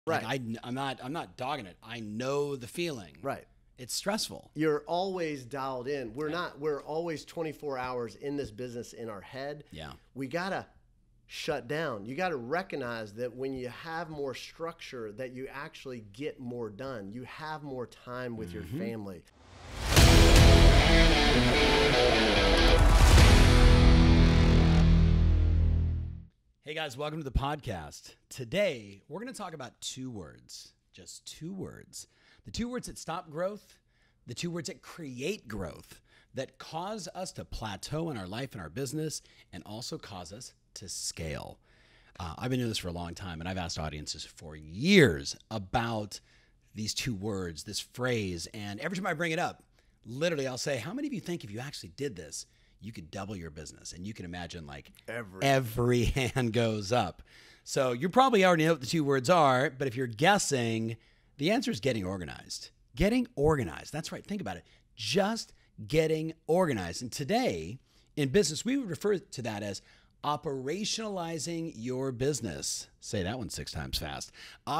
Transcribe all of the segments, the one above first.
Right. Like I'm not dogging it. I know the feeling. Right. It's stressful. You're always dialed in. We're always 24 hours in this business in our head. Yeah. We got to shut down. You got to recognize that when you have more structure, that you actually get more done. You have more time with your family. Hey guys, welcome to the podcast. Today, we're going to talk about two words, just two words. The two words that stop growth, the two words that create growth, that cause us to plateau in our life and our business, and also cause us to scale. I've been doing this for a long time, and I've asked audiences for years about these two words, this phrase, and every time I bring it up, literally I'll say, how many of you think if you actually did this, you could double your business? And you can imagine like every hand goes up. So you probably already know what the two words are, but if you're guessing, the answer is getting organized. Getting organized. That's right. Think about it. Just getting organized. And today in business, we would refer to that as operationalizing your business. Say that one 6 times fast.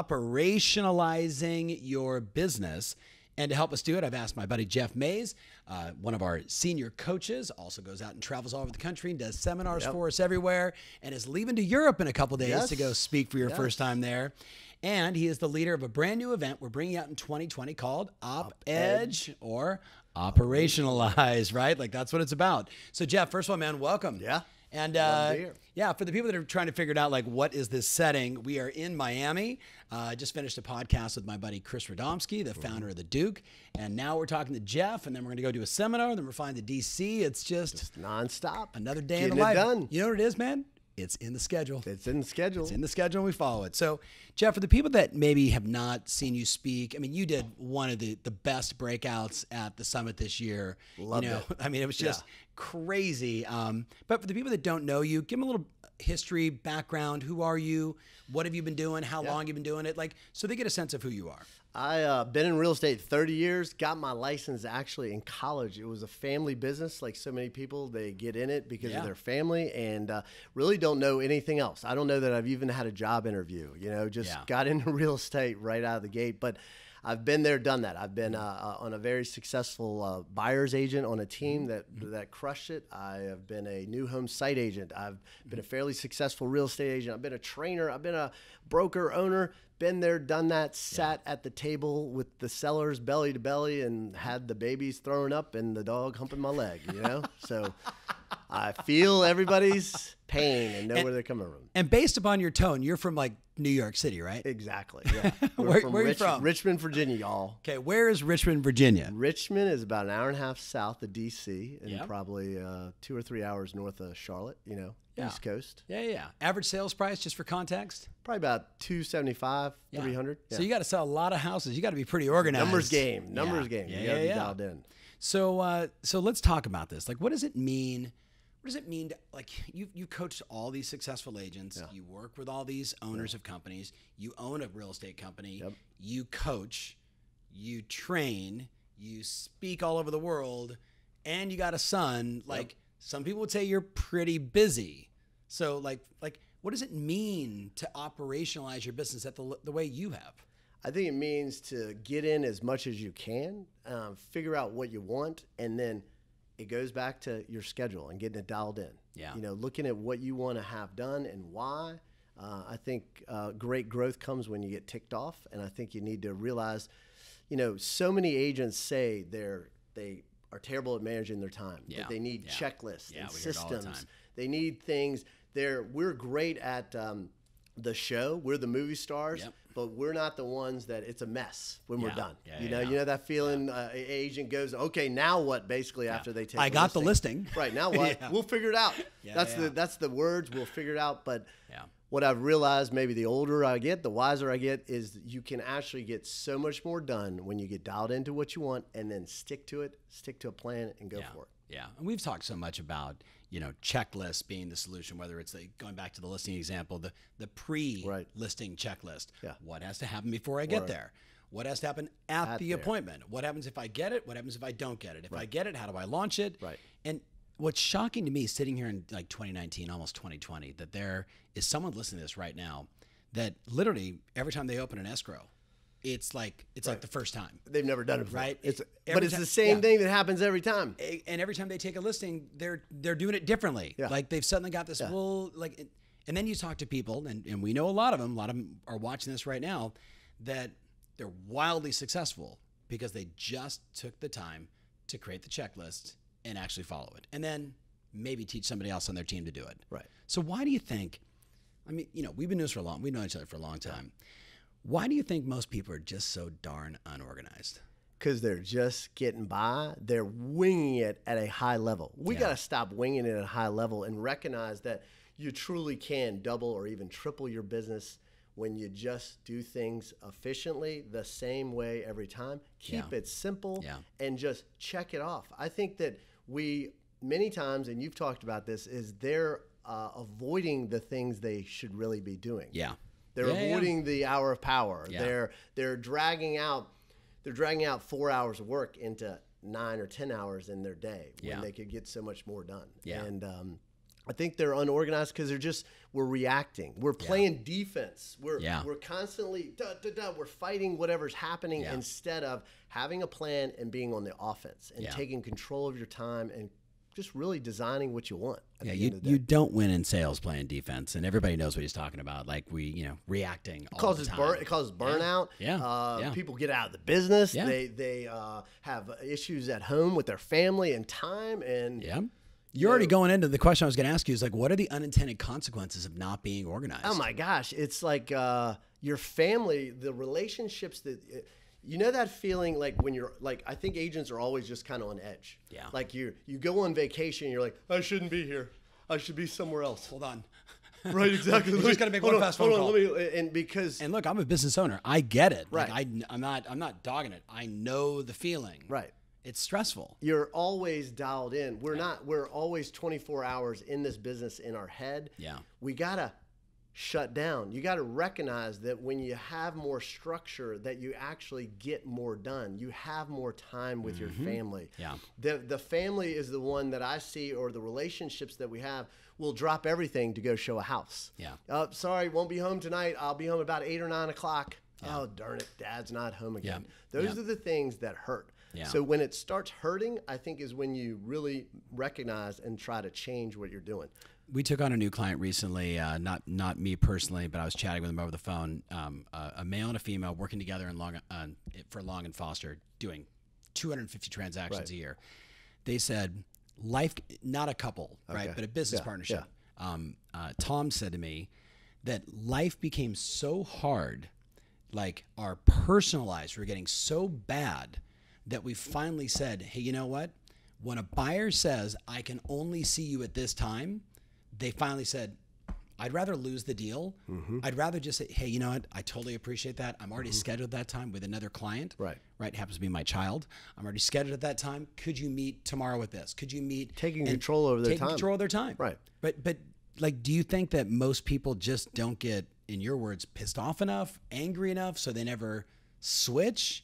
Operationalizing your business. And to help us do it, I've asked my buddy Jeff Mays, one of our senior coaches, also goes out and travels all over the country and does seminars for us everywhere, and is leaving to Europe in a couple days to go speak for your first time there. And he is the leader of a brand new event we're bringing out in 2020 called Op-Edge or Operationalize, right? Like that's what it's about. So Jeff, first of all, man, welcome. Yeah. And for the people that are trying to figure it out, like what is this setting? We are in Miami. I just finished a podcast with my buddy Chris Radomski, the founder of the Duke. And now we're talking to Jeff, and then we're going to go do a seminar. Then we're flying to DC. It's just nonstop. Another day in the life. Done. You know what it is, man? It's in the schedule. It's in the schedule. It's in the schedule, and we follow it. So, Jeff, for the people that maybe have not seen you speak, I mean, you did one of the best breakouts at the summit this year. Loved it. I mean, it was just crazy. But for the people that don't know you, give them a little history, background. Who are you? What have you been doing? How long have you been doing it? Like, so they get a sense of who you are. I've been in real estate 30 years, got my license actually in college. It was a family business. Like so many people, they get in it because of their family and really don't know anything else. I don't know that I've even had a job interview, just got into real estate right out of the gate. But I've been there, done that. I've been on a very successful buyer's agent on a team that crushed it. I have been a new home site agent. I've been a fairly successful real estate agent. I've been a trainer. I've been a broker owner. Been there, done that, sat at the table with the sellers belly to belly and had the babies throwing up and the dog humping my leg, So I feel everybody's pain and know where they're coming from. And based upon your tone, you're from like New York City, right? Exactly, yeah. Where are you from? Richmond, Virginia, y'all. Okay, where is Richmond, Virginia? Richmond is about an hour and a half south of D.C. and probably 2 or 3 hours north of Charlotte, East Coast. Yeah. Average sales price, just for context? Probably about $275, $300. Yeah. So you got to sell a lot of houses. You got to be pretty organized. Numbers game. You got to be dialed in. So let's talk about this. Like, what does it mean? What does it mean to, like, you coach all these successful agents. Yeah. You work with all these owners of companies. You own a real estate company. Yep. You coach. You train. You speak all over the world. And you got a son. Like, some people would say you're pretty busy. So, like, what does it mean to operationalize your business at the way you have? I think it means to get in as much as you can, figure out what you want, and then it goes back to your schedule and getting it dialed in. Yeah. Looking at what you want to have done and why. I think great growth comes when you get ticked off, and I think you need to realize, so many agents say they are terrible at managing their time. That they need checklists and systems. They need things. We're great at the show. We're the movie stars, but we're not the ones that it's a mess when we're done. You know that feeling. Agent goes, okay, now what? Basically, after they take, I got the listing. Right, now what? We'll figure it out. That's the words. We'll figure it out. But what I've realized, maybe the older I get, the wiser I get, is you can actually get so much more done when you get dialed into what you want and then stick to it, stick to a plan, and go for it. Yeah, and we've talked so much about checklists being the solution. Whether it's going back to the listing example, the pre-listing checklist. Yeah. What has to happen before I get there? What has to happen at the appointment? What happens if I get it? What happens if I don't get it? If I get it, how do I launch it? Right. And what's shocking to me, sitting here in like 2019, almost 2020, that there is someone listening to this right now that literally every time they open an escrow, it's like the first time. They've never done it before. Right? But it's the same thing that happens every time. And every time they take a listing, they're doing it differently. Yeah. Like they've suddenly got this and then you talk to people, and we know a lot of them are watching this right now, that they're wildly successful because they just took the time to create the checklist and actually follow it. And then maybe teach somebody else on their team to do it. Right. So why do you think, we've been doing this we've known each other for a long time. Why do you think most people are just so darn unorganized? Because they're just getting by. They're winging it at a high level. We got to stop winging it at a high level and recognize that you truly can double or even triple your business when you just do things efficiently the same way every time. Keep it simple and just check it off. I think that we, many times, and you've talked about this, is they're avoiding the things they should really be doing. Yeah. They're avoiding the hour of power. Yeah. They're dragging out 4 hours of work into 9 or 10 hours in their day when they could get so much more done. Yeah. And I think they're unorganized because we're reacting. We're playing defense. We're constantly we're fighting whatever's happening instead of having a plan and being on the offense and taking control of your time and just really designing what you want. You don't win in sales playing defense, and everybody knows what he's talking about. Like reacting all the time. It causes burnout. People get out of the business. Yeah. They have issues at home with their family and time. And you're already going into the question I was going to ask you is like, what are the unintended consequences of not being organized? Oh my gosh, it's like your family, the relationships that. You know that feeling like when you're like, I think agents are always just kind of on edge. Yeah. Like you go on vacation, and you're like, I shouldn't be here. I should be somewhere else. Hold on. Right, exactly. You just got to make one fast phone call. And look, I'm a business owner. I get it. Right. Like I'm not dogging it. I know the feeling. Right. It's stressful. You're always dialed in. We're always 24 hours in this business in our head. Yeah. We got to shut down. You got to recognize that when you have more structure, that you actually get more done. You have more time with your family. Yeah. The family is the one that I see, or the relationships that we have, will drop everything to go show a house. Yeah. Sorry, won't be home tonight. I'll be home about 8 or 9 o'clock. Yeah. Oh, darn it. Dad's not home again. Yeah. Those are the things that hurt. Yeah. So when it starts hurting, I think is when you really recognize and try to change what you're doing. We took on a new client recently, not me personally, but I was chatting with them over the phone. A male and a female working together for Long and Foster, doing 250 transactions a year. They said, life, not a couple, right, but a business partnership. Yeah. Tom said to me that life became so hard, like our personal lives were getting so bad that we finally said, hey, you know what? When a buyer says, I can only see you at this time, they finally said, I'd rather lose the deal. I'd rather just say, hey, you know what? I totally appreciate that. I'm already scheduled that time with another client. Right. Happens to be my child. I'm already scheduled at that time. Could you meet tomorrow with this? Could you meet? Taking control over their time. Taking control of their time. Right. But like, do you think that most people just don't get, in your words, pissed off enough, angry enough, so they never switch?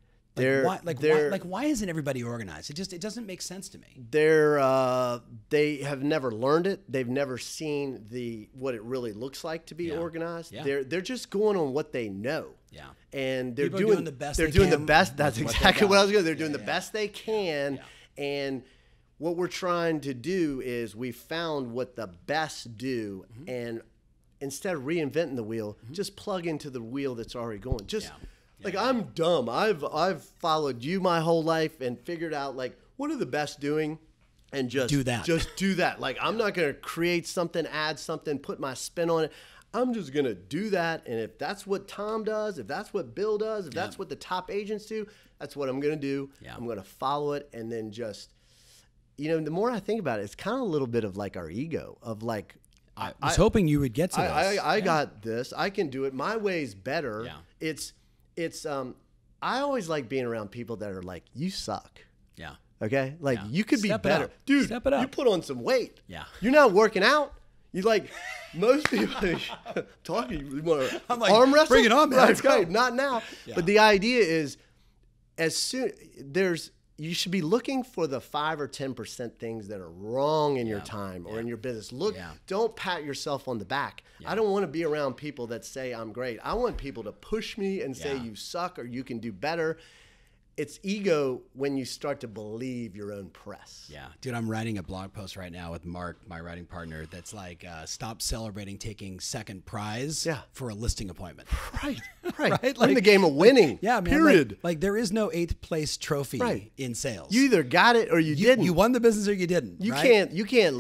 Why isn't everybody organized? It doesn't make sense to me. They have never learned it. They've never seen what it really looks like to be organized. Yeah. They're just going on what they know. Yeah. And they're doing the best. They're doing the best. That's exactly what I was going to. They're doing the best they can. Yeah. And what we're trying to do is we found what the best do, and instead of reinventing the wheel, just plug into the wheel that's already going. I'm dumb. I've followed you my whole life and figured out like what are the best doing, and just do that. Just do that. Like I'm not going to create something, add something, put my spin on it. I'm just going to do that. And if that's what Tom does, if that's what Bill does, if that's what the top agents do, that's what I'm going to do. Yeah. I'm going to follow it, and then just, the more I think about it, it's kind of a little bit of like our ego of like. I was hoping you would get to this. I got this. I can do it. My way's better. Yeah. I always like being around people that are like, you suck. Yeah. Okay? Like, you could be better. Dude, step it up. You put on some weight. Yeah. You're not working out. You like, most people, you want to arm wrestle? Bring it on, man. Right, not now. Yeah. But the idea is, you should be looking for the 5 or 10% things that are wrong in your time or in your business. Look, don't pat yourself on the back. I don't want to be around people that say I'm great. I want people to push me and say you suck or you can do better. It's ego when you start to believe your own press. Yeah. Dude, I'm writing a blog post right now with Mark, my writing partner, that's like, stop celebrating taking second prize for a listing appointment. Right. Right? We're in the game of winning. Man, period. Like there is no 8th place trophy in sales. You either got it or you didn't. You won the business or you didn't. You can't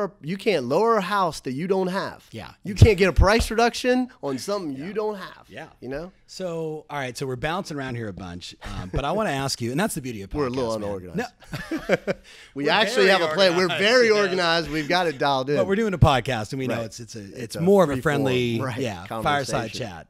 lower a house that you don't have. Yeah. You can't get a price reduction on something you don't have. Yeah. You know? So, all right. So we're bouncing around here a bunch, but I want to ask you, and that's the beauty of podcasts. We're a little unorganized. No. We actually have a plan. We're very organized. We've got it dialed in. But we're doing a podcast, and we know it's more of a friendly, fireside chat.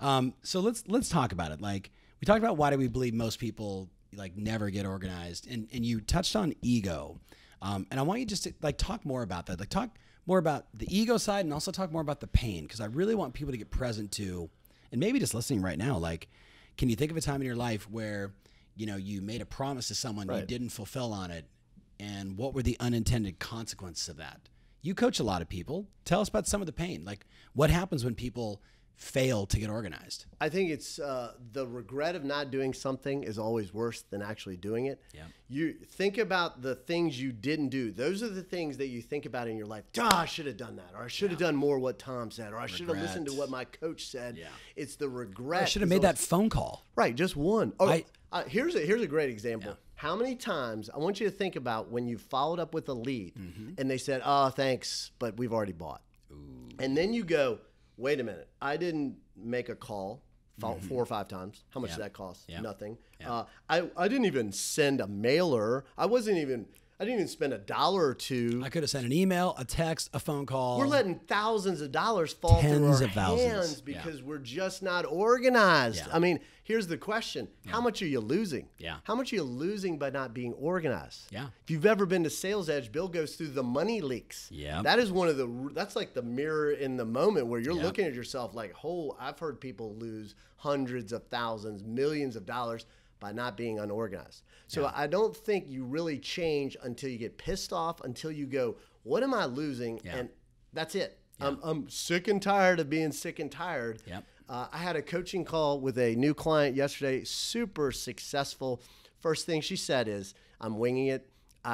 So let's talk about it. Like we talked about, why do we believe most people like never get organized, and you touched on ego, and I want you just to like talk more about that. Like talk more about the ego side, and also talk more about the pain, because I really want people to get present to, and maybe just listening right now. Like, can you think of a time in your life where you made a promise to someone, you didn't fulfill on it, and what were the unintended consequences of that? You coach a lot of people. Tell us about some of the pain. Like, what happens when people fail to get organized? I think it's the regret of not doing something is always worse than actually doing it. Yeah. You think about the things you didn't do. Those are the things that you think about in your life. I should have done that, or I should have done more what Tom said, or I should have listened to what my coach said. Yeah. It's the regret. I should have made that phone call. Right, just one. Oh, here's a great example. Yeah. How many times, I want you to think about when you followed up with a lead and they said, oh, thanks, but we've already bought. Ooh. And then you go, wait a minute, I didn't make a call 4 or 5 times. How much did that cost? Nothing. I didn't even send a mailer. I didn't even spend $1 or $2. I could have sent an email, a text, a phone call. We're letting thousands of dollars fall through our hands because we're just not organized. Yeah. I mean, here's the question. How much are you losing? Yeah. How much are you losing by not being organized? Yeah. If you've ever been to Sales Edge, Bill goes through the money leaks. Yeah. That is that's like the mirror in the moment where you're looking at yourself like, I've heard people lose hundreds of thousands, millions of dollars by not being unorganized. So I don't think you really change until you get pissed off, until you go, what am I losing? Yeah. And that's it. Yeah. I'm sick and tired of being sick and tired. Yep. I had a coaching call with a new client yesterday, super successful. First thing she said is, I'm winging it.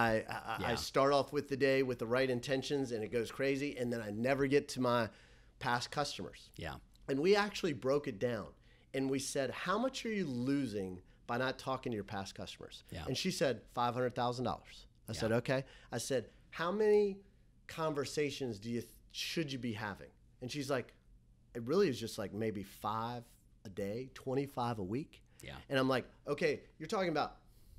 I start off with the day with the right intentions and it goes crazy, and then I never get to my past customers. Yeah. And we actually broke it down, and we said, how much are you losing by not talking to your past customers? Yeah. And she said, $500,000. I said, okay. I said, how many conversations should you be having? And she's like, it really is just like maybe 5 a day, 25 a week. Yeah. And I'm like, okay, you're talking about,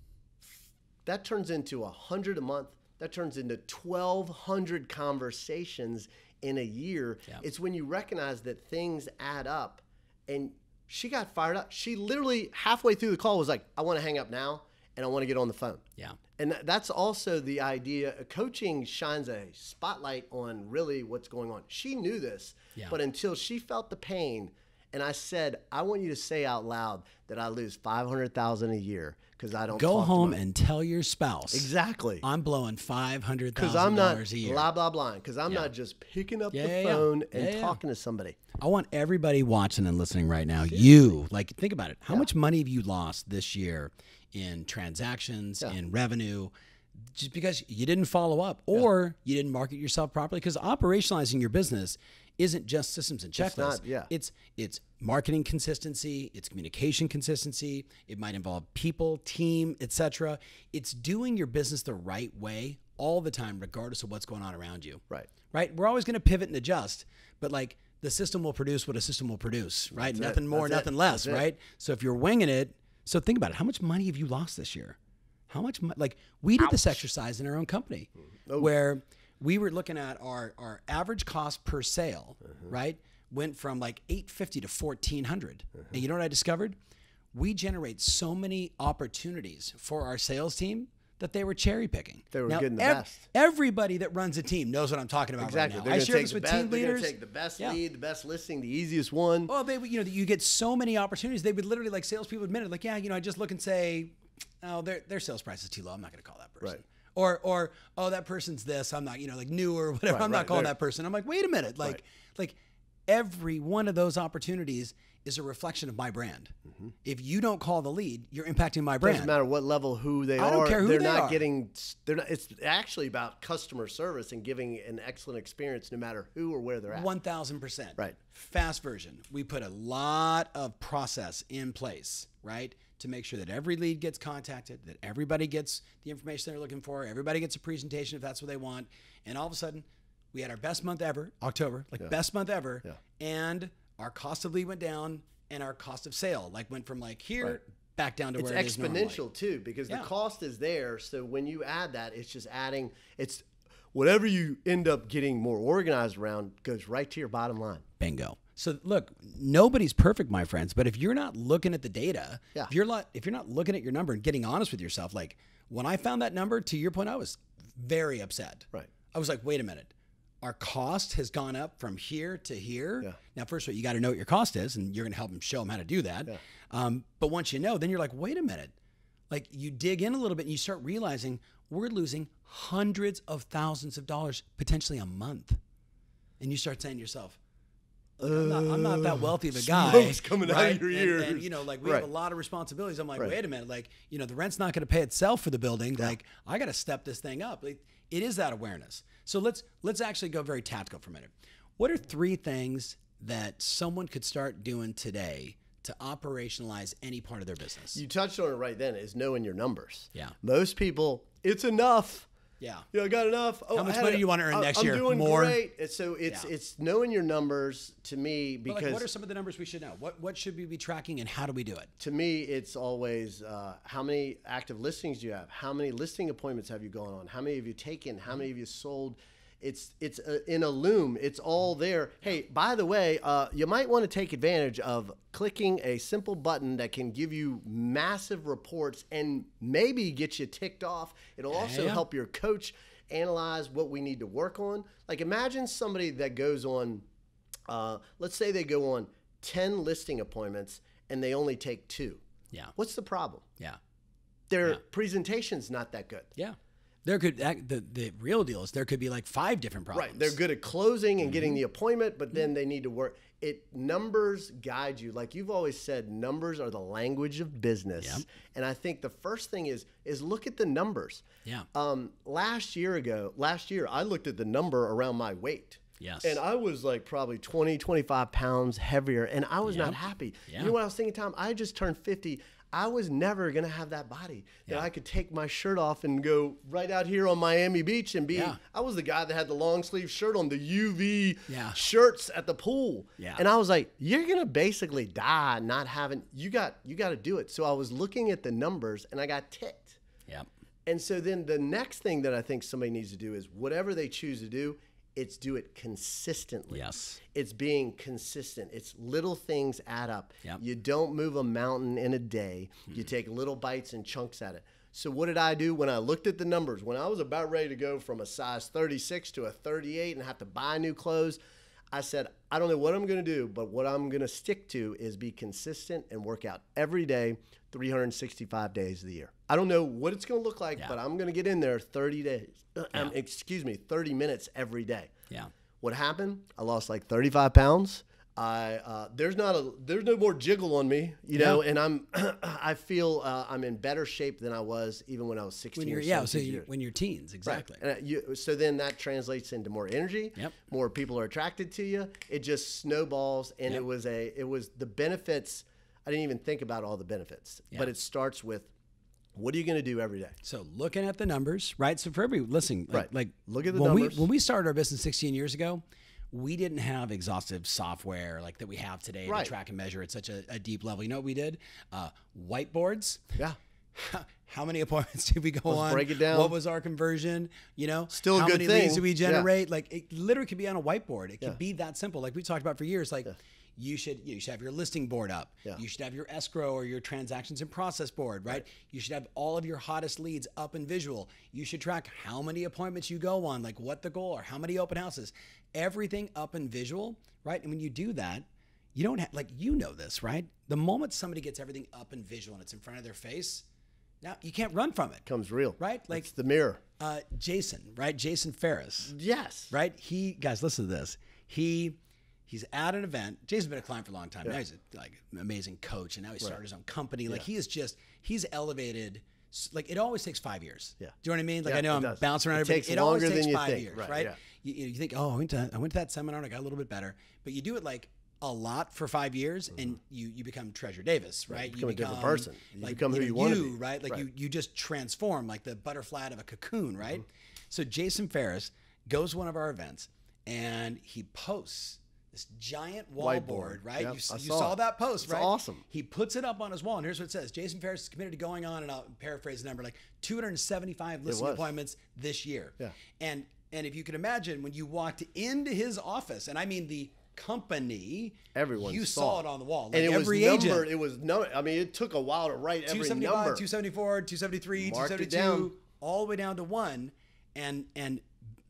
that turns into 100 a month. That turns into 1,200 conversations in a year. Yeah. It's when you recognize that things add up. And she got fired up. She literally halfway through the call was like, I want to hang up now and I want to get on the phone. Yeah. And that's also the idea. Coaching shines a spotlight on really what's going on. She knew this, but until she felt the pain, and I said, I want you to say out loud that I lose $500,000 a year because I don't go home and tell your spouse. Exactly. I'm blowing $500,000 because I'm not a year. Blah, blah, blah. Because I'm not just picking up the phone and talking to somebody. I want everybody watching and listening right now. You, like, think about it. How much money have you lost this year in transactions, in revenue, just because you didn't follow up or you didn't market yourself properly? Because operationalizing your business isn't just systems and checklists. It's marketing consistency, it's communication consistency. It might involve people, team, etc. It's doing your business the right way all the time, regardless of what's going on around you. Right. We're always going to pivot and adjust, but like the system will produce what a system will produce. Right. That's nothing more, nothing less. Right. So if you're winging it, so think about it. How much money have you lost this year? How much? Like we did this exercise in our own company, where we were looking at our average cost per sale, right? Went from like $850 to $1,400. And you know what I discovered? We generate so many opportunities for our sales team that they were cherry picking. They were getting the best. Everybody that runs a team knows what I'm talking about right now. I share this with team leaders. They're going to take the best lead, the best listing, the easiest one. Well, you get so many opportunities. They would literally, like salespeople admitted, like, I just look and say, oh, their sales price is too low. I'm not going to call that person. Right. Or oh, that person's this. I'm not, like new or whatever. I'm not calling that person. I'm like, wait a minute. Like every one of those opportunities is a reflection of my brand. Mm-hmm. If you don't call the lead, you're impacting my brand. Doesn't matter what level, who they are. I don't care who they're they not are. getting. They're not. It's actually about customer service and giving an excellent experience, no matter who or where they're at. 1,000%. Right. Fast version. We put a lot of process in place, right, to make sure that every lead gets contacted, that everybody gets the information they're looking for, everybody gets a presentation if that's what they want, and all of a sudden, we had our best month ever, October, best month ever, and our cost of lead went down, and our cost of sale went from here back down to where it is normally. It's exponential too, because the cost is there. So when you add that, it's just adding. It's whatever you end up getting more organized around goes right to your bottom line. Bingo. So look, nobody's perfect, my friends. But if you're not looking at the data, if you're not looking at your number and getting honest with yourself, when I found that number, to your point, I was very upset. Right. I was like, wait a minute. Our cost has gone up from here to here. Yeah. Now, first of all, you got to know what your cost is, and you're going to help them show them how to do that. Yeah. But once you know, then you're like, wait a minute. You dig in a little bit and you start realizing we're losing hundreds of dollars potentially a month. And you start saying to yourself, I'm not that wealthy of a guy. Smoke's coming out of your ears. And we have a lot of responsibilities. I'm like, wait a minute. The rent's not going to pay itself for the building. Yeah. I got to step this thing up. It is that awareness. So let's actually go very tactical for a minute. What are 3 things that someone could start doing today to operationalize any part of their business? You touched on it right then, is knowing your numbers. Yeah. Most people, it's enough. Yeah. I got enough. How much money do you want to earn next year? I'm doing more? Great. So it's knowing your numbers to me, because what are some of the numbers we should know? What should we be tracking, and how do we do it? To me, it's always how many active listings do you have? How many listing appointments have you gone on? How many have you taken? How many have you sold? It's in a loom. It's all there. Hey, by the way, you might want to take advantage of clicking a simple button that can give you massive reports and maybe get you ticked off. It'll also help your coach analyze what we need to work on. Imagine somebody that goes on, let's say they go on 10 listing appointments and they only take 2. Yeah. What's the problem? Yeah. Their presentation's not that good. Yeah. There could the real deal is there could be 5 different problems. Right. They're good at closing and getting the appointment, but then they need to work. Numbers guide you. Like you've always said, numbers are the language of business. Yep. And I think the first thing is look at the numbers. Yeah. Last year, I looked at the number around my weight. Yes. And I was probably 20, 25 pounds heavier, and I was not happy. Yeah. You know what I was thinking, Tom? I just turned 50. I was never going to have that body that I could take my shirt off and go right out here on Miami Beach and be, I was the guy that had the long sleeve shirt on, the UV shirts at the pool. Yeah. And I was like, you're going to basically die not having, you got to do it. So I was looking at the numbers and I got ticked. Yeah. And so then the next thing that I think somebody needs to do is whatever they choose to do, it's do it consistently. Yes. It's being consistent. It's little things add up. Yep. You don't move a mountain in a day. You take little bites and chunks at it. So what did I do when I looked at the numbers? When I was about ready to go from a size 36 to a 38 and have to buy new clothes, I said, I don't know what I'm going to do, but what I'm going to stick to is be consistent and work out every day, 365 days of the year. I don't know what it's going to look like, but I'm going to get in there 30 days. 30 minutes every day. Yeah. What happened? I lost 35 pounds. There's no more jiggle on me, you know, and I feel I'm in better shape than I was even when I was 16 or 17 years. When you're teens, exactly. Right. And so then that translates into more energy. Yep. More people are attracted to you. It just snowballs, and it was the benefits. I didn't even think about all the benefits, but it starts with, what are you going to do every day? So looking at the numbers, right? So for everybody listening, look at the numbers. When we started our business 16 years ago, we didn't have exhaustive software that we have today to track and measure at such a deep level. You know what we did? Whiteboards. Yeah. How many appointments did we go on? Break it down. What was our conversion? Still a good thing. How many leads did we generate? It literally could be on a whiteboard. It could be that simple. Like we talked about for years. You should have your listing board up. Yeah. You should have your escrow or your transactions in process board, right? You should have all of your hottest leads up in visual. You should track how many appointments you go on, what the goal are, how many open houses, everything up in visual, right? And when you do that, you don't have, this, right? The moment somebody gets everything up in visual and it's in front of their face, Now you can't run from it. Comes real. Right? Like it's the mirror. Jason, right? Jason Ferris. Yes. Right? Guys, listen to this. He's at an event. Jason's been a client for a long time. Now he's an amazing coach, and now he started his own company. Like he's elevated. Like it always takes 5 years. Yeah. Do you know what I mean? Like I know I'm bouncing around. It always longer takes than you 5 think. years, Right? right? Yeah. You think, oh, I went to that seminar and I got a little bit better, but you do it like a lot for 5 years, and you become Treasure Davis, right? You become a different person. You become who you want to be, right? Like you just transform, like the butterfly out of a cocoon, right? So Jason Ferris goes to one of our events, and he posts this giant wallboard, right? Yep, You saw that post, it's right? Awesome. He puts it up on his wall, and here's what it says: Jason Ferris is committed to going on, and I'll paraphrase the number, like 275 listing appointments this year. Yeah. And if you can imagine, when you walked into his office, and I mean the company, everyone you saw it on the wall. Like and it every was agent, numbered. It was I mean, it took a while to write every 275, number. 274, 273, Marked 272, all the way down to 1. And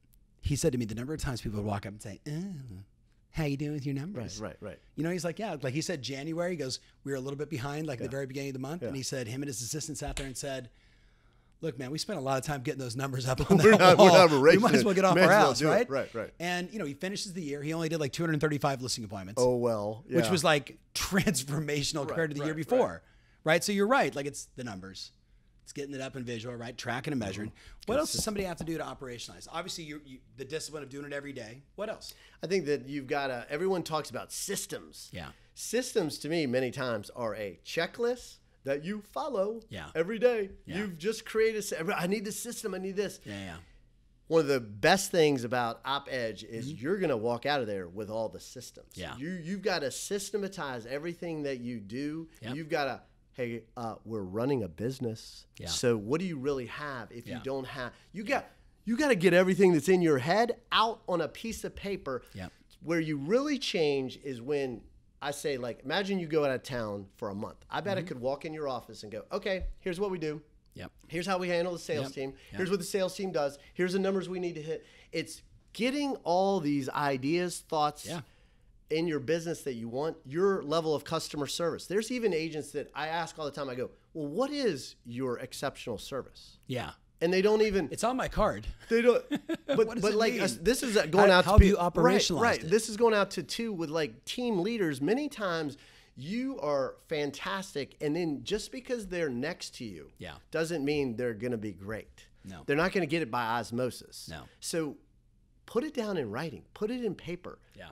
he said to me, the number of times people would walk up and say, "Oh, how you doing with your numbers?" Right. You know, he's like, yeah, like he said, January, he goes, we were a little bit behind, like the very beginning of the month. And he said, him and his assistant sat there and said, "Look, man, we spent a lot of time getting those numbers up on that wall. We might as well get off our ass, right?" Right. And, he finishes the year. He only did like 235 listing appointments. Oh, well. Yeah. Which was like transformational compared to the year before. Right. So you're right. Like it's the numbers. It's getting it up in visual, right? Tracking and measuring. What else does somebody have to do to operationalize? Obviously, the discipline of doing it every day. What else? I think that you've got to, everyone talks about systems. Yeah. Systems to me many times are a checklist that you follow every day. Yeah. You've just created, I need this system, I need this. Yeah. One of the best things about OpEdge is you're going to walk out of there with all the systems. Yeah. You've got to systematize everything that you do. Yep. You've got to, hey, we're running a business. Yeah. So what do you really have if you don't have, you got to get everything that's in your head out on a piece of paper. Yep. Where you really change is when I say, like, imagine you go out of town for a month. I bet I could walk in your office and go, okay, here's what we do. Yep. Here's how we handle the sales team. Here's what the sales team does. Here's the numbers we need to hit. It's getting all these ideas, thoughts in your business that you want, your level of customer service. There's even agents that I ask all the time. I go, well, what is your exceptional service? Yeah. And they don't even. It's on my card. They don't. But like this is going out to how do you operationalize it? This is going out to too with like team leaders. Many times you are fantastic, and then just because they're next to you doesn't mean they're going to be great. No. They're not going to get it by osmosis. No. So put it down in writing. Put it in paper. Yeah.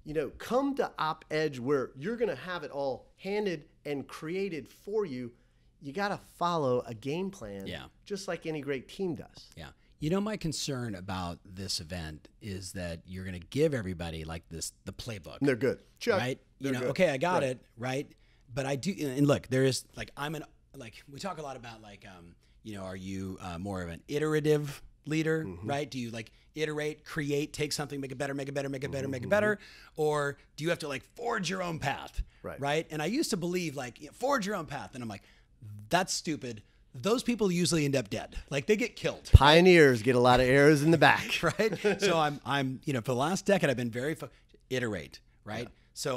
Come to OpEdge where you're going to have it all handed and created for you. You got to follow a game plan, just like any great team does. Yeah. My concern about this event is that you're going to give everybody like the playbook. And they're good. Check. Right? They're good. Okay, I got it, right? But I do, and look, there is like, we talk a lot about like, are you more of an iterative leader, right? Do you like iterate, create, take something, make it better, make it better, make it better, make it better? Or do you have to like forge your own path, right? And I used to believe like, forge your own path. And I'm like, that's stupid. Those people usually end up dead. Like they get killed. Pioneers get a lot of arrows in the back. Right? So I'm for the last decade, I've been very iterate, right? Yeah. So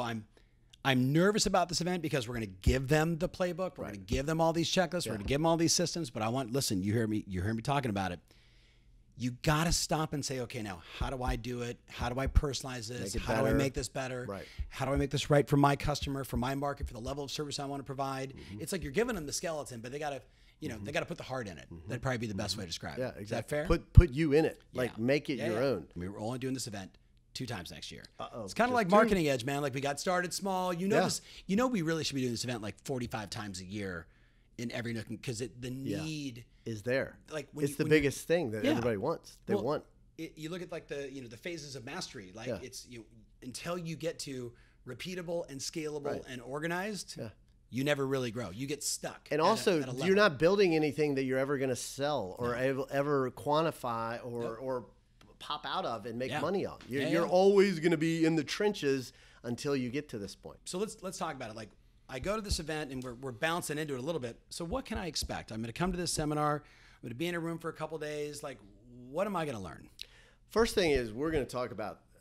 I'm nervous about this event because we're going to give them the playbook. We're going to give them all these checklists. We're going to give them all these systems. But listen, you hear me talking about it. You got to stop and say, okay, now how do I do it? How do I personalize this? How do I make this better? Right. How do I make this right for my customer, for my market, for the level of service I want to provide? It's like you're giving them the skeleton, but they got to, they got to put the heart in it. That'd probably be the best way to describe it. Yeah, exactly. Is that fair? Put you in it. Like make it your own. We're only doing this event 2 times next year. Uh-oh. It's kind of like Marketing Edge, man. Like we got started small. We really should be doing this event like 45 times a year in every nook, because the need is there. Like it's the biggest thing that everybody wants. They want. You look at like the phases of mastery. Like it's until you get to repeatable and scalable and organized. Yeah. You never really grow. You get stuck. And also, you're not building anything that you're ever going to sell or ever quantify or pop out of and make money on. You're always going to be in the trenches until you get to this point. So let's talk about it. Like I go to this event and we're bouncing into it a little bit. So what can I expect? I'm going to come to this seminar. I'm going to be in a room for a couple of days. Like, what am I going to learn? First thing is we're going to talk about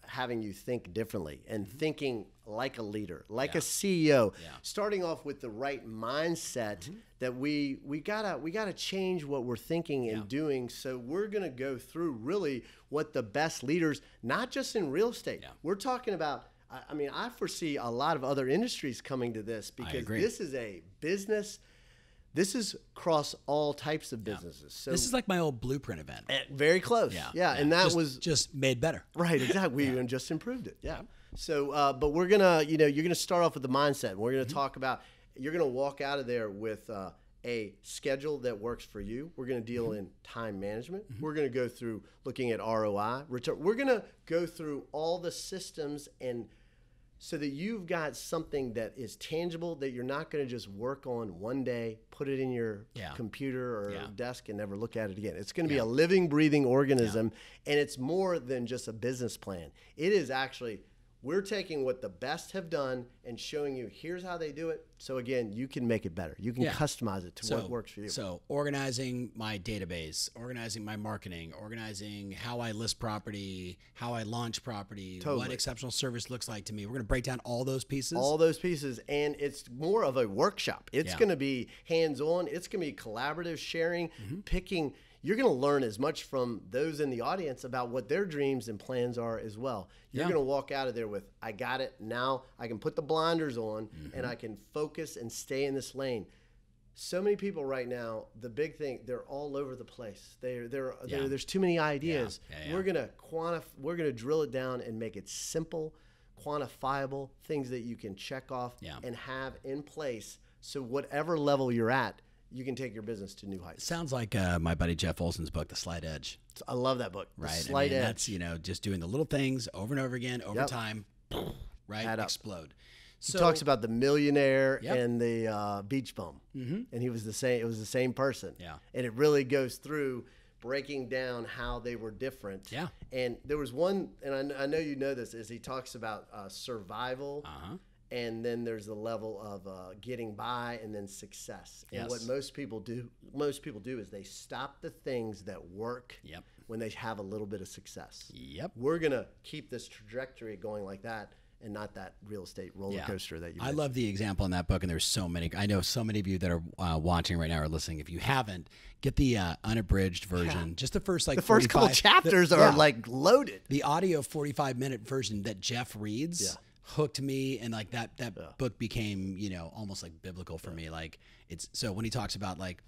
having you think differently and thinking like a leader, like a CEO, starting off with the right mindset that we gotta change what we're thinking and doing. So we're gonna go through really what the best leaders, not just in real estate, we're talking about. I mean, I foresee a lot of other industries coming to this because this is a business. This is across all types of businesses. So this is like my old blueprint event. Very close. Yeah. And that was just made better. Right. Exactly. We even just improved it. Yeah. So, but we're gonna, you're gonna start off with the mindset. And we're gonna talk about. You're gonna walk out of there with a schedule that works for you. We're gonna deal in time management. We're gonna go through looking at ROI, return. We're gonna go through all the systems and. So that you've got something that is tangible that you're not going to just work on one day, put it in your computer or desk and never look at it again. It's going to be a living, breathing organism, and it's more than just a business plan. It is actually, we're taking what the best have done and showing you here's how they do it. So again, you can make it better. You can customize it to what works for you. So organizing my database, organizing my marketing, organizing how I list property, how I launch property, what exceptional service looks like to me. We're going to break down all those pieces. All those pieces. And it's more of a workshop. It's going to be hands-on. It's going to be collaborative sharing, picking. You're going to learn as much from those in the audience about what their dreams and plans are as well. You're going to walk out of there with, I got it. Now I can put the blinders on and I can focus and stay in this lane. So many people right now, the big thing, they're all over the place. There's too many ideas. We're going to drill it down and make it simple, quantifiable, things that you can check off and have in place. So whatever level you're at, you can take your business to new heights. Sounds like my buddy Jeff Olson's book, The Slight Edge. I love that book. Right. The Slight Edge. That's, just doing the little things over and over again, over time, right? Explode. So, he talks about the millionaire and the beach bum. And he was the same. It was the same person. Yeah. And it really goes through breaking down how they were different. Yeah. And there was one, and I know you know this, is he talks about survival. And then there's the level of getting by and then success. And what most people do is they stop the things that work when they have a little bit of success. We're going to keep this trajectory going like that and not that real estate roller coaster that you mentioned. I love the example in that book, and there's so many. I know so many of you that are watching right now or listening. If you haven't, get the unabridged version. Just the first the first couple chapters are like loaded. The audio 45-minute version that Jeff reads hooked me, and like that book became almost like biblical for me. Like it's so when he talks about like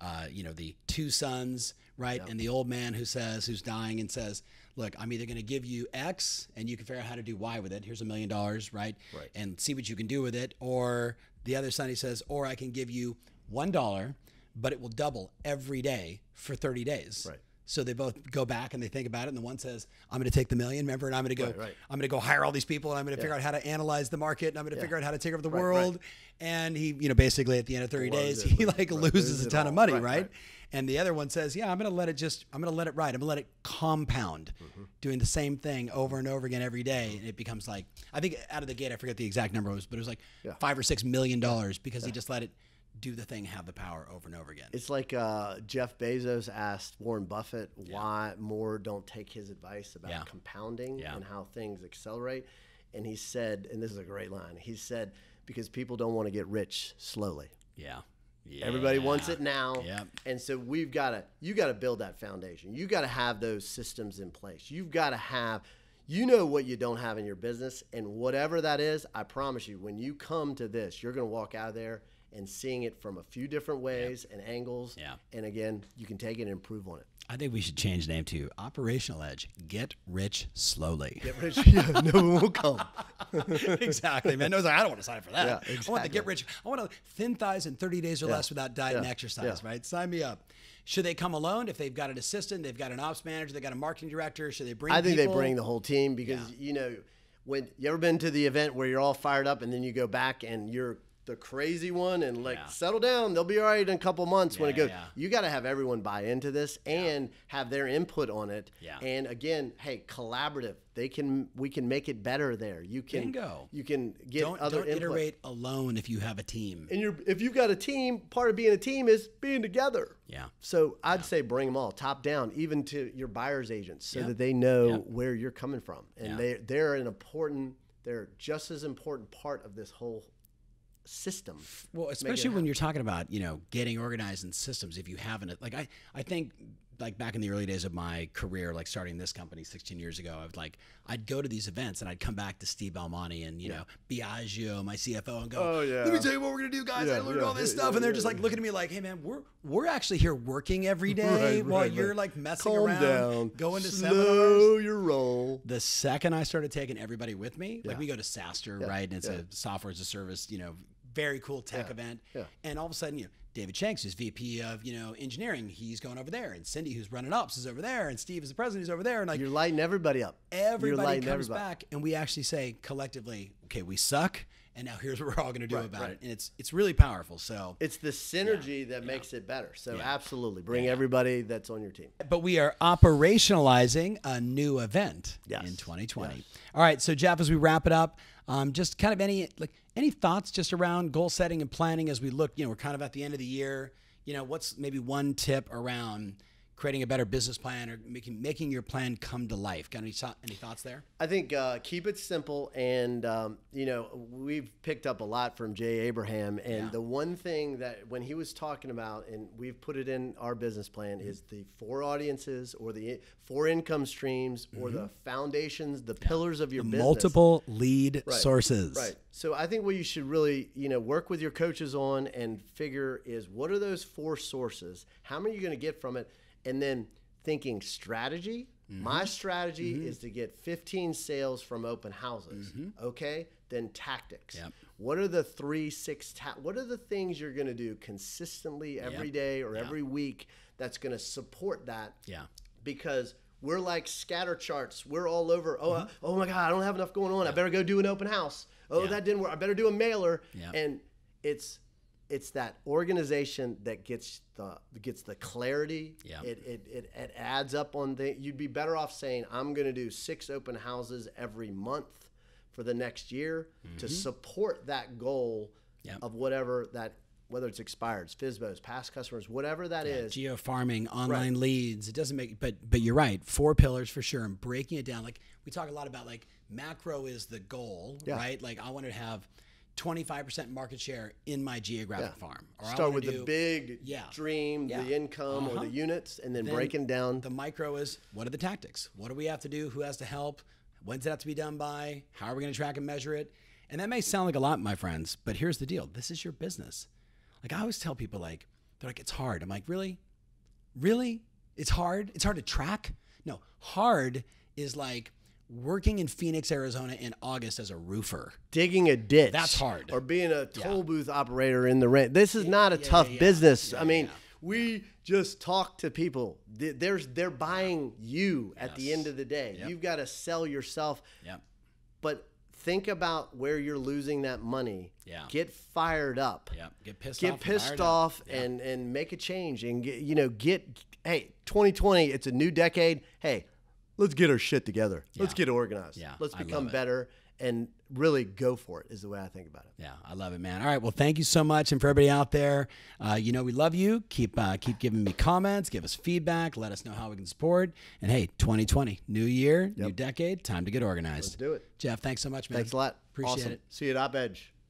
the two sons, right, and the old man who's dying and says, look, I'm either going to give you X and you can figure out how to do Y with it. Here's $1 million, right? And see what you can do with it. Or the other son, he says, or I can give you $1, but it will double every day for 30 days. Right. So they both go back and they think about it, and the one says, "I'm going to take the $1 million, remember, and I'm going to go, I'm going to go hire all these people, and I'm going to figure out how to analyze the market, and I'm going to figure out how to take over the world." And he, basically at the end of 30 days, he loses a ton of money, right? And the other one says, "Yeah, I'm going to let it ride. I'm going to let it compound, doing the same thing over and over again every day." And it becomes like, I think out of the gate, I forget the exact number, but it was like $5 or $6 million because he just let it do the thing, have the power over and over again. It's like Jeff Bezos asked Warren Buffett why more don't take his advice about compounding and how things accelerate. And he said, and this is a great line, he said, because people don't want to get rich slowly. Everybody wants it now. And so you got to build that foundation. You got to have those systems in place. You've got to have, what you don't have in your business, and whatever that is, I promise you, when you come to this, you're going to walk out of there and seeing it from a few different ways and angles. And again, you can take it and improve on it. I think we should change the name to Operational Edge. Get rich slowly. Get rich. No one will come. Exactly, man. No, I don't want to sign up for that. Exactly. I want to get rich. I want to thin thighs in 30 days or less without diet and exercise, right? Sign me up. Should they come alone? If they've got an assistant, they've got an ops manager, they've got a marketing director, should they bring I think they bring the whole team because, when you ever been to the event where you're all fired up and then you go back and you're the crazy one and settle down. They'll be all right in a couple months when it goes. You got to have everyone buy into this and have their input on it. And again, hey, collaborative. We can make it better there. You can get other input. Don't iterate alone if you have a team. And if you've got a team, part of being a team is being together. Yeah. So I'd say bring them all top down, even to your buyer's agents, so that they know where you're coming from. And they're just as important part of this whole system. Well, especially when you're talking about, getting organized in systems, if you haven't, I think like back in the early days of my career, like starting this company 16 years ago, I'd go to these events and I'd come back to Steve Belmonte and, Biagio, my CFO, and go, let me tell you what we're going to do, guys. I learned all this stuff. And they're just like looking at me like, hey man, we're actually here working every day while you're like messing around, going to seminars. Slow your roll. The second I started taking everybody with me, like we go to SaaStr, right? And it's a software as a service, very cool tech event. And all of a sudden, David Shanks is VP of, engineering. He's going over there. And Cindy, who's running ops, is over there. And Steve is the president, is over there. And like, you're lighting everybody up. Everybody comes back and we actually say collectively, okay, we suck. And now here's what we're all going to do about it. And it's really powerful. So it's the synergy that makes it better. So absolutely bring everybody that's on your team. But we are operationalizing a new event in 2020. Yes. All right. So Jeff, as we wrap it up, just kind of any thoughts just around goal setting and planning as we look, we're kind of at the end of the year, what's maybe one tip around creating a better business plan or making your plan come to life? Got any thoughts there? I think keep it simple. And, we've picked up a lot from Jay Abraham. And the one thing that when he was talking about, and we've put it in our business plan, is the 4 audiences or the 4 income streams or the foundations, the pillars of your business. Multiple lead sources. Right. So I think what you should really, work with your coaches on and figure is what are those 4 sources? How many are you going to get from it? And then thinking strategy. My strategy is to get 15 sales from open houses. Okay. Then tactics. What are the 3, 6, what are the things you're going to do consistently every day or every week that's going to support that? Because we're like scatter charts. We're all over. Oh my God, I don't have enough going on. I better go do an open house. That didn't work. I better do a mailer. And it's that organization that gets the clarity. It adds up on you'd be better off saying, I'm going to do 6 open houses every month for the next year to support that goal of whatever whether it's expireds, FSBOs, past customers, whatever that is. Geo farming, online leads. It doesn't make, but you're right. 4 pillars for sure. And breaking it down, like we talk a lot about, like macro is the goal, right? Like I want to have 25% market share in my geographic farm. Or start with the big dream, the income or the units, and then breaking down. The micro is, what are the tactics? What do we have to do? Who has to help? When does it have to be done by? How are we going to track and measure it? And that may sound like a lot, my friends, but here's the deal. This is your business. Like I always tell people, they're like, it's hard. I'm like, really? Really? It's hard? It's hard to track? No, hard is like working in Phoenix, Arizona in August as a roofer. Digging a ditch. That's hard. Or being a toll booth operator in the rain. This is not a tough business. I mean, we just talk to people. They're buying you at the end of the day. You've got to sell yourself. But think about where you're losing that money. Get fired up. Get pissed off. Get pissed off and make a change and hey, 2020, it's a new decade. Hey, let's get our shit together. Let's get organized. Let's become better and really go for it is the way I think about it. Yeah, I love it, man. All right, well, thank you so much. And for everybody out there, we love you. Keep giving me comments, give us feedback, let us know how we can support. And hey, 2020, new year, new decade, time to get organized. Let's do it. Jeff, thanks so much, man. Thanks a lot. Appreciate it. See you at Op Edge.